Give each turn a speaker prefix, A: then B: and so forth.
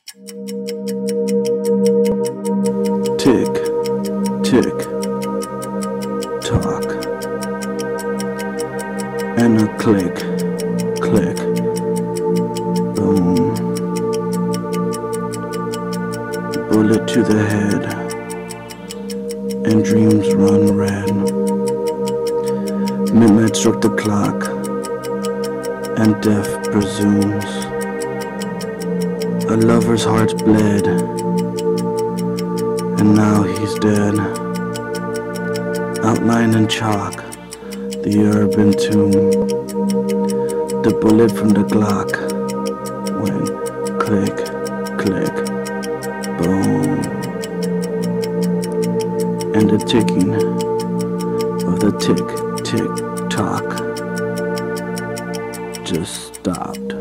A: Tick, tick, tock, and a click, click, boom. Bullet to the head, and dreams run red. Midnight struck the clock, and death presumes. A lover's heart bled, and now he's dead. Outlined in chalk, the urban tomb. The bullet from the Glock went click, click, boom. And the ticking of the tick, tick, tock just stopped.